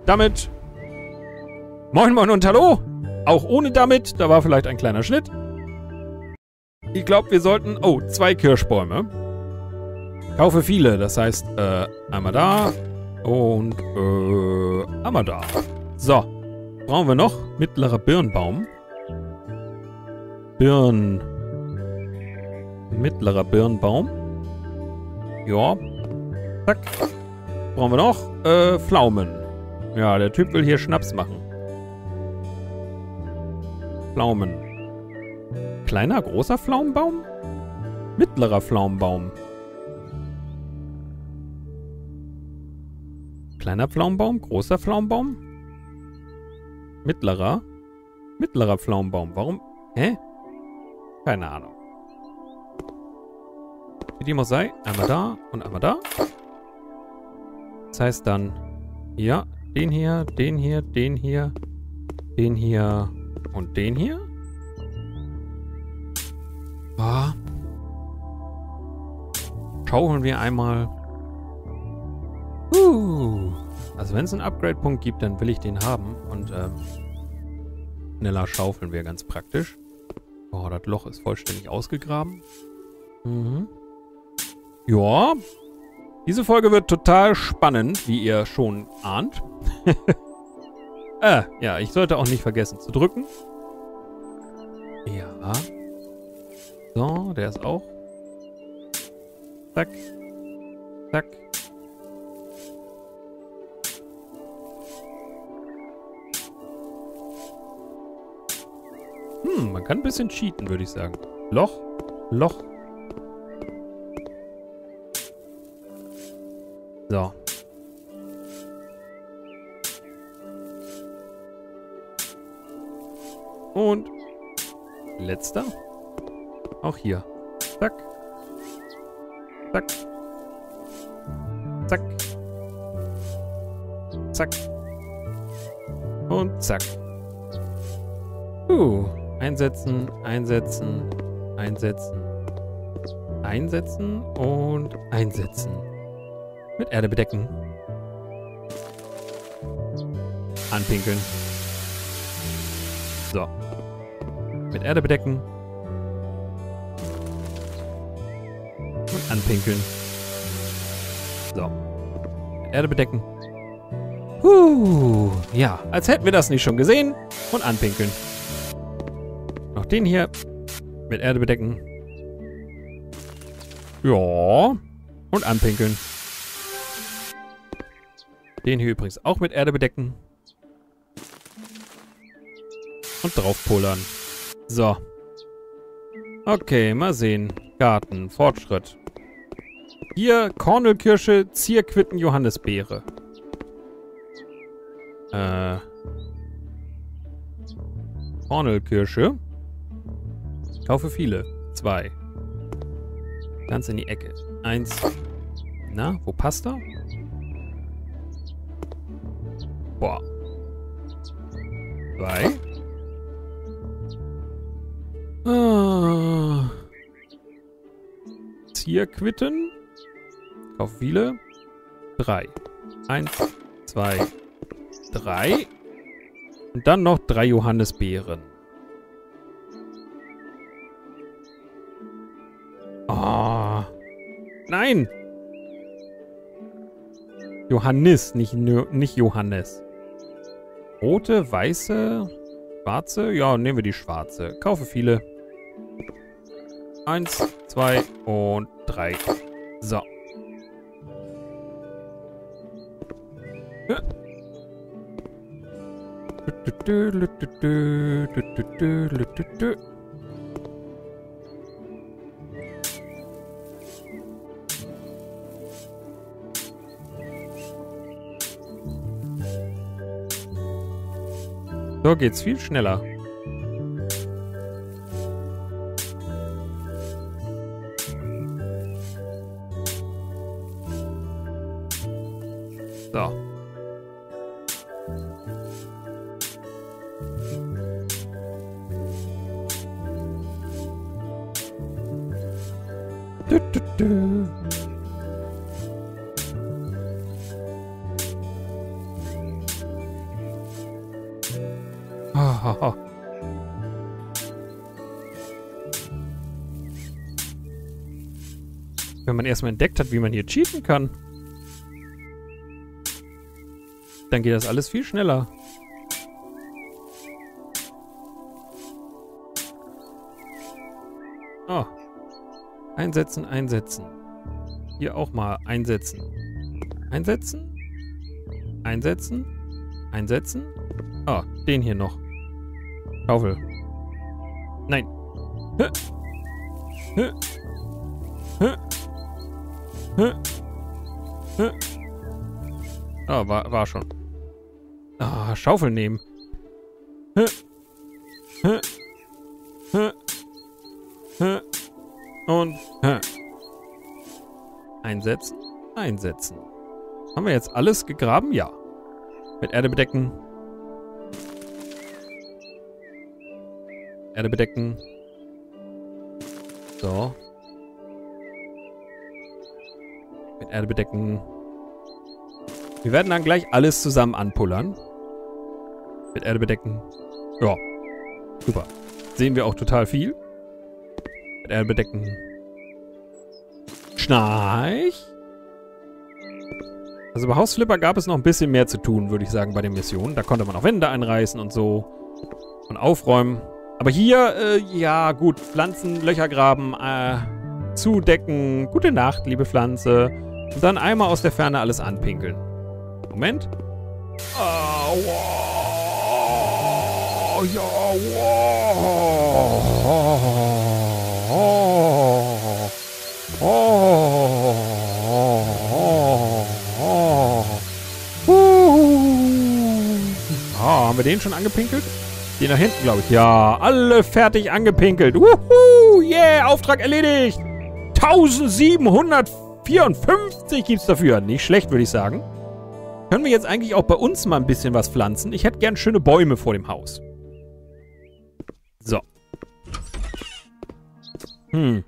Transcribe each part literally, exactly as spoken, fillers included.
damit. Moin, moin und hallo. Auch ohne damit. Da war vielleicht ein kleiner Schnitt. Ich glaube, wir sollten... Oh, zwei Kirschbäume. Kaufe viele. Das heißt, äh, einmal da und, äh, einmal da. So. Brauchen wir noch? Mittlerer Birnbaum. Birn... Mittlerer Birnbaum. Ja. Zack. Brauchen wir noch? Äh, Pflaumen. Ja, der Typ will hier Schnaps machen. Pflaumen. Kleiner, großer Pflaumenbaum? Mittlerer Pflaumenbaum. Kleiner Pflaumenbaum, großer Pflaumenbaum? Mittlerer? Mittlerer Pflaumenbaum. Warum? Hä? Keine Ahnung. Wie dem auch sei, einmal da und einmal da. Das heißt dann, ja, den hier, den hier, den hier, den hier und den hier. Ah. Schauen wir einmal. Uh. Also wenn es einen Upgrade-Punkt gibt, dann will ich den haben. Und ähm, schneller schaufeln wir ganz praktisch. Oh, das Loch ist vollständig ausgegraben. Mhm. Ja. Diese Folge wird total spannend, wie ihr schon ahnt. äh, ja, ich sollte auch nicht vergessen zu drücken. Ja. So, der ist auch. Zack. Zack. Hm, man kann ein bisschen cheaten, würde ich sagen. Loch, Loch. So. Und letzter. Auch hier. Zack. Zack. Zack. Zack. Und zack. Uh. Einsetzen, einsetzen, einsetzen. Einsetzen und einsetzen. Mit Erde bedecken. Anpinkeln. So. Mit Erde bedecken. Und anpinkeln. So. Mit Erde bedecken. Huh. Ja, als hätten wir das nicht schon gesehen. Und anpinkeln. Noch den hier. Mit Erde bedecken. Ja. Und anpinkeln. Den hier übrigens auch mit Erde bedecken. Und draufpullern. So. Okay, mal sehen. Garten, Fortschritt. Hier Kornelkirsche, Zierquitten, Johannisbeere. Äh. Kornelkirsche. Kaufe viele. Zwei. Ganz in die Ecke. Eins. Na, wo passt er? Boah. Zwei. Ah. Zierquitten. Kauf viele. Drei. Eins, zwei, drei. Und dann noch drei Johannisbeeren. Oh. Nein! Johannis, nicht, nicht Johannes. Rote, weiße, schwarze? Ja, nehmen wir die schwarze. Kaufe viele. Eins, zwei und drei. So. So geht's viel schneller. So. Du, du, du. Oh. Wenn man erstmal entdeckt hat, wie man hier cheaten kann, dann geht das alles viel schneller. Oh. Einsetzen, einsetzen. Hier auch mal einsetzen. Einsetzen. Einsetzen. Einsetzen. Oh, den hier noch. Schaufel. Nein. Hä? Hä? Hä? Hä? Hä? Ah, war, war schon. Ah, Schaufel nehmen. Hä? Hä? Hä? Hä? Und hä? Einsetzen, einsetzen. Haben wir jetzt alles gegraben? Ja. Mit Erde bedecken. Erde bedecken. So. Mit Erde bedecken. Wir werden dann gleich alles zusammen anpullern. Mit Erde bedecken. Ja. Super. Sehen wir auch total viel. Mit Erde bedecken. Schnarch. Also bei Hausflipper gab es noch ein bisschen mehr zu tun, würde ich sagen, bei den Missionen. Da konnte man auch Wände einreißen und so. Und aufräumen. Aber hier, äh, ja, gut. Pflanzen, Löcher graben, äh, zudecken. Gute Nacht, liebe Pflanze. Und dann einmal aus der Ferne alles anpinkeln. Moment. Oh, wow. Ja, wow. Oh, oh, oh, oh, oh. Ah, haben wir den schon angepinkelt? Den da hinten, glaube ich. Ja, alle fertig angepinkelt. Wuhu, yeah, Auftrag erledigt. eintausendsiebenhundertvierundfünfzig gibt's dafür. Nicht schlecht, würde ich sagen. Können wir jetzt eigentlich auch bei uns mal ein bisschen was pflanzen? Ich hätte gern schöne Bäume vor dem Haus. So. Hm.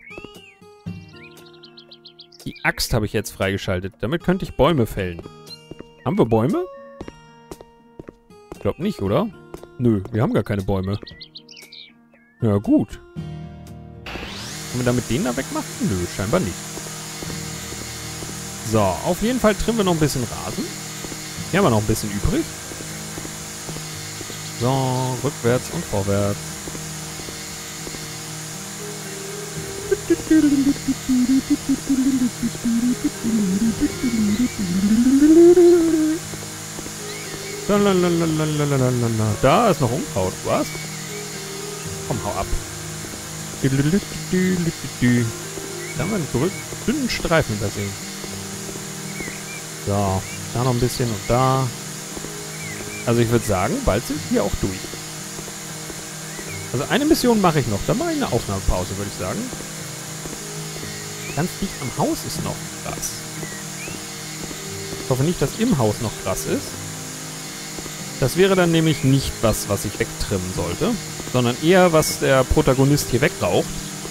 Die Axt habe ich jetzt freigeschaltet. Damit könnte ich Bäume fällen. Haben wir Bäume? Ich glaube nicht, oder? Nö, wir haben gar keine Bäume. Ja, gut. Können wir damit den da wegmachen? Nö, scheinbar nicht. So, auf jeden Fall trimmen wir noch ein bisschen Rasen. Hier haben wir noch ein bisschen übrig. So, rückwärts und vorwärts. Da ist noch Unkraut. Was? Komm, hau ab. Da haben wir einen dünnen Streifen übersehen. So, da noch ein bisschen und da. Also ich würde sagen, bald sind wir hier auch durch. Also eine Mission mache ich noch. Dann mache ich eine Aufnahmepause, würde ich sagen. Ganz dicht am Haus ist noch Gras. Ich hoffe nicht, dass im Haus noch Gras ist. Das wäre dann nämlich nicht was, was ich wegtrimmen sollte, sondern eher, was der Protagonist hier wegraucht.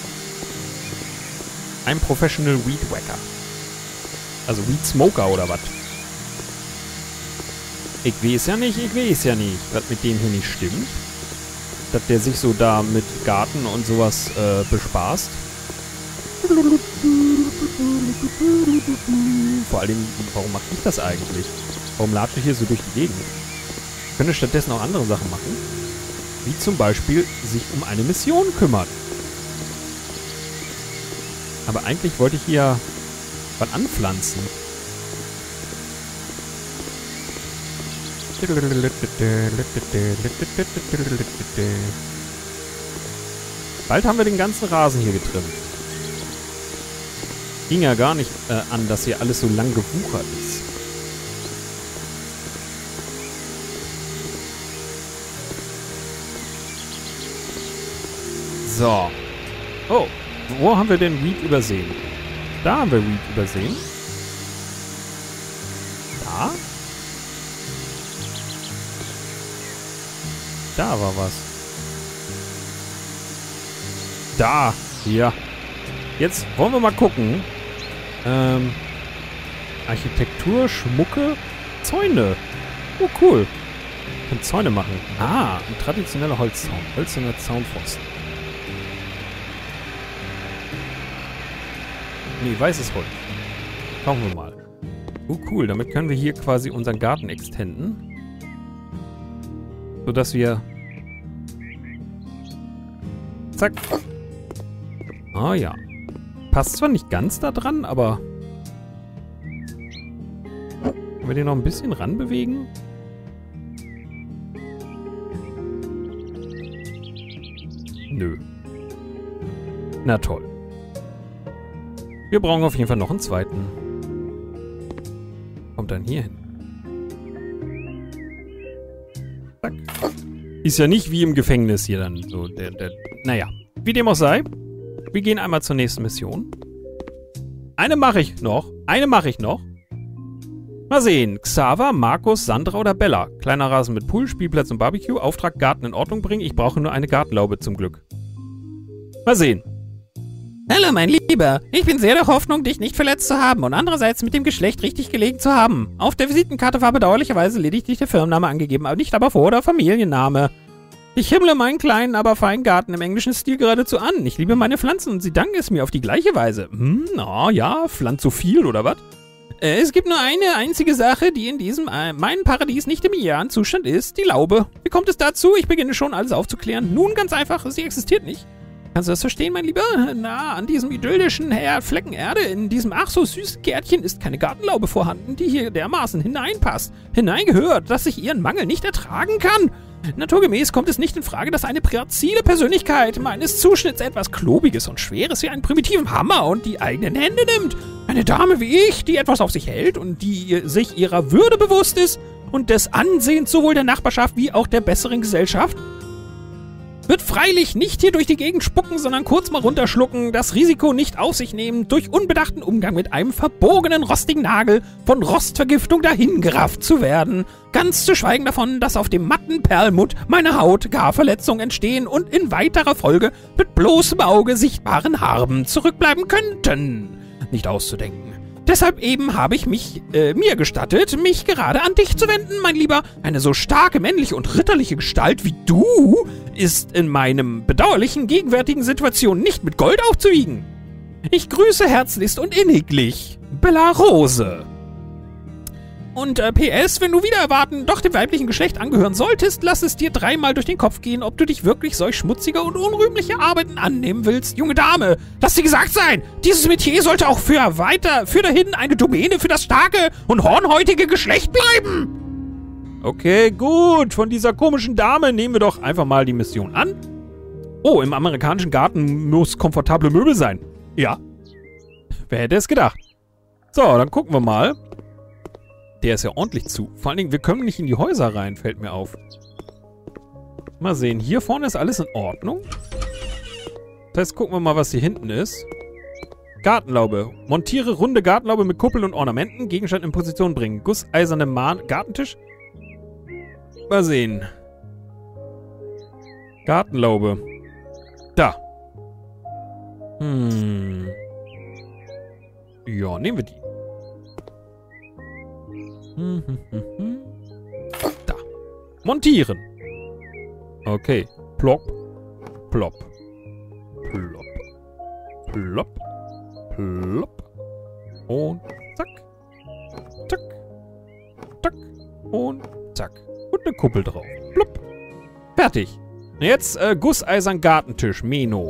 Ein Professional Weed Wacker. Also Weed Smoker oder was? Ich weiß ja nicht, ich weiß ja nicht, was mit dem hier nicht stimmt. Dass der sich so da mit Garten und sowas äh, bespaßt. Vor allen Dingen, warum mache ich das eigentlich? Warum latsche ich hier so durch die Gegend? Ich könnte stattdessen auch andere Sachen machen. Wie zum Beispiel sich um eine Mission kümmern. Aber eigentlich wollte ich hier was anpflanzen. Bald haben wir den ganzen Rasen hier getrimmt. Ging ja gar nicht äh, an, dass hier alles so lang gewuchert ist. So. Oh, wo haben wir den Weed übersehen? Da haben wir Weed übersehen. Da? Da war was. Da. Ja. Jetzt wollen wir mal gucken. Ähm. Architektur, Schmucke, Zäune. Oh, cool. können Zäune machen. Ah, ein traditioneller Holzzaun. Hölzerner Zaunpfosten. Nee, weißes Holz. Kaufen wir mal. Oh, cool. Damit können wir hier quasi unseren Garten extenden. Sodass wir... Zack. Ah ja. Passt zwar nicht ganz da dran, aber... Können wir den noch ein bisschen ranbewegen? Nö. Na toll. Wir brauchen auf jeden Fall noch einen zweiten. Kommt dann hier hin. Zack. Ist ja nicht wie im Gefängnis hier dann so. Der, der, naja, wie dem auch sei. Wir gehen einmal zur nächsten Mission. Eine mache ich noch. Eine mache ich noch. Mal sehen. Xaver, Markus, Sandra oder Bella. Kleiner Rasen mit Pool, Spielplatz und Barbecue. Auftrag Garten in Ordnung bringen. Ich brauche nur eine Gartenlaube zum Glück. Mal sehen. Hallo, mein Lieber. Ich bin sehr der Hoffnung, dich nicht verletzt zu haben und andererseits mit dem Geschlecht richtig gelegen zu haben. Auf der Visitenkarte war bedauerlicherweise lediglich der Firmenname angegeben, aber nicht aber Vor- oder Familienname. Ich himmle meinen kleinen, aber feinen Garten im englischen Stil geradezu an. Ich liebe meine Pflanzen und sie danken es mir auf die gleiche Weise. Hm, na ja, Pflanzophil oder was? Äh, es gibt nur eine einzige Sache, die in diesem, äh, meinem Paradies nicht im idealen Zustand ist, die Laube. Wie kommt es dazu? Ich beginne schon alles aufzuklären. Nun, ganz einfach, sie existiert nicht. Kannst du das verstehen, mein Lieber? Na, an diesem idyllischen Herr Flecken Erde, in diesem ach so süßen Gärtchen ist keine Gartenlaube vorhanden, die hier dermaßen hineinpasst, hineingehört, dass ich ihren Mangel nicht ertragen kann. Naturgemäß kommt es nicht in Frage, dass eine grazile Persönlichkeit meines Zuschnitts etwas Klobiges und Schweres wie einen primitiven Hammer und die eigenen Hände nimmt. Eine Dame wie ich, die etwas auf sich hält und die sich ihrer Würde bewusst ist und des Ansehens sowohl der Nachbarschaft wie auch der besseren Gesellschaft, wird freilich nicht hier durch die Gegend spucken, sondern kurz mal runterschlucken, das Risiko nicht auf sich nehmen, durch unbedachten Umgang mit einem verbogenen, rostigen Nagel von Rostvergiftung dahingerafft zu werden. Ganz zu schweigen davon, dass auf dem matten Perlmutt meiner Haut gar Verletzungen entstehen und in weiterer Folge mit bloßem Auge sichtbaren Narben zurückbleiben könnten. Nicht auszudenken. Deshalb eben habe ich mich, äh, mir gestattet, mich gerade an dich zu wenden, mein Lieber. Eine so starke männliche und ritterliche Gestalt wie du ist in meinem bedauerlichen gegenwärtigen Situation nicht mit Gold aufzuwiegen. Ich grüße herzlichst und inniglich, Bella Rose. Und äh, P S, wenn du wieder erwarten doch dem weiblichen Geschlecht angehören solltest, lass es dir dreimal durch den Kopf gehen, ob du dich wirklich solch schmutziger und unrühmlicher Arbeiten annehmen willst. Junge Dame, lass dir gesagt sein, dieses Metier sollte auch für weiter, für dahin eine Domäne für das starke und hornhäutige Geschlecht bleiben. Okay, gut. Von dieser komischen Dame nehmen wir doch einfach mal die Mission an. Oh, im amerikanischen Garten muss komfortable Möbel sein. Ja. Wer hätte es gedacht? So, dann gucken wir mal. Der ist ja ordentlich zu. Vor allen Dingen, wir können nicht in die Häuser rein, fällt mir auf. Mal sehen, hier vorne ist alles in Ordnung. Das heißt, gucken wir mal, was hier hinten ist. Gartenlaube. Montiere runde Gartenlaube mit Kuppel und Ornamenten. Gegenstand in Position bringen. Gusseiserne Mahn. Gartentisch. Mal sehen. Gartenlaube. Da. Hm. Ja, nehmen wir die. Hm, hm, hm, hm. Da. Montieren. Okay. Plop. Plop. Plop. Plop. Plop. Und zack. Zack. Zack. Und zack. Und eine Kuppel drauf. Plupp. Fertig. Jetzt äh, gusseisern Gartentisch. Meno.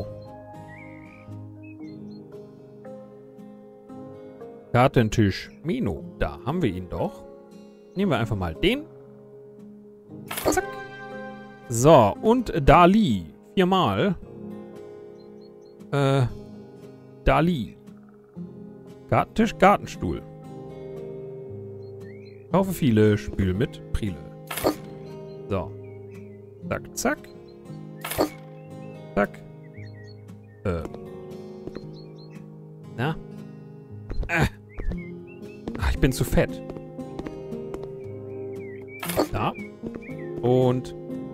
Gartentisch. Meno. Da haben wir ihn doch. Nehmen wir einfach mal den. Zack. So, und Dali. Viermal. Äh, Dali. Gartentisch, Gartenstuhl. Kaufe viele, spül mit Priele. So. Zack, zack. Zack. Äh. Na? Äh. Ach, ich bin zu fett. Da. Und.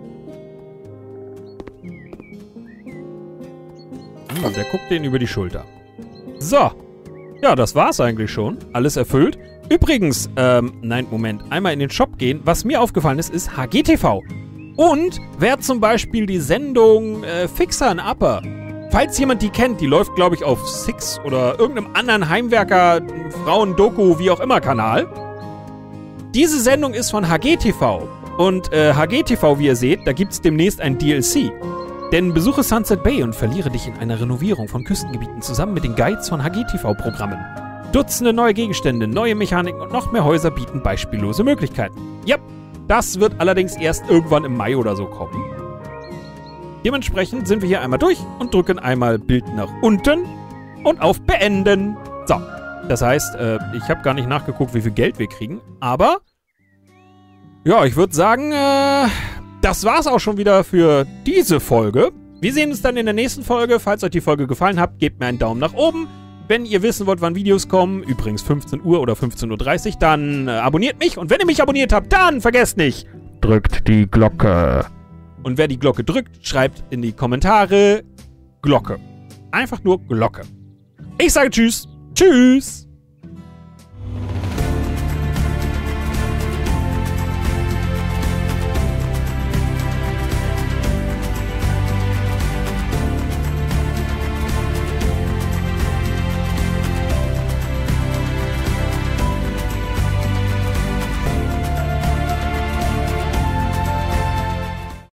Hm, der guckt den über die Schulter. So. Ja, das war's eigentlich schon. Alles erfüllt. Übrigens, ähm, nein, Moment, einmal in den Shop gehen. Was mir aufgefallen ist, ist H G T V. Und wer zum Beispiel die Sendung äh, Fixer and Upper, falls jemand die kennt, die läuft, glaube ich, auf Six oder irgendeinem anderen Heimwerker, Frauen-Doku, wie auch immer Kanal. Diese Sendung ist von H G T V. Und äh, H G T V, wie ihr seht, da gibt es demnächst ein D L C. Denn besuche Sunset Bay und verliere dich in einer Renovierung von Küstengebieten zusammen mit den Guides von H G T V-Programmen. Dutzende neue Gegenstände, neue Mechaniken und noch mehr Häuser bieten beispiellose Möglichkeiten. Ja, das wird allerdings erst irgendwann im Mai oder so kommen. Dementsprechend sind wir hier einmal durch und drücken einmal Bild nach unten und auf Beenden. So, das heißt, äh, ich habe gar nicht nachgeguckt, wie viel Geld wir kriegen, aber ja, ich würde sagen, äh, das war's auch schon wieder für diese Folge. Wir sehen uns dann in der nächsten Folge. Falls euch die Folge gefallen hat, gebt mir einen Daumen nach oben. Wenn ihr wissen wollt, wann Videos kommen, übrigens fünfzehn Uhr oder fünfzehn Uhr dreißig, dann äh, abonniert mich. Und wenn ihr mich abonniert habt, dann vergesst nicht, drückt die Glocke. Und wer die Glocke drückt, schreibt in die Kommentare Glocke. Einfach nur Glocke. Ich sage Tschüss. Tschüss.